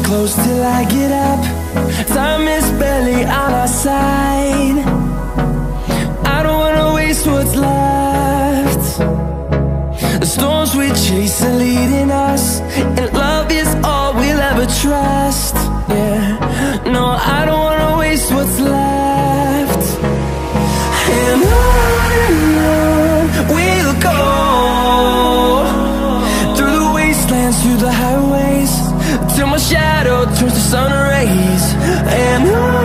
close till I get up. Time is barely on our side. I don't wanna waste what's left. The storms we chase are leading us, and love is all we'll ever trust. Yeah, no, I don't wanna waste what's left. And on we'll go, through the wastelands, through the highways, till my shadow turns to sun rays. And on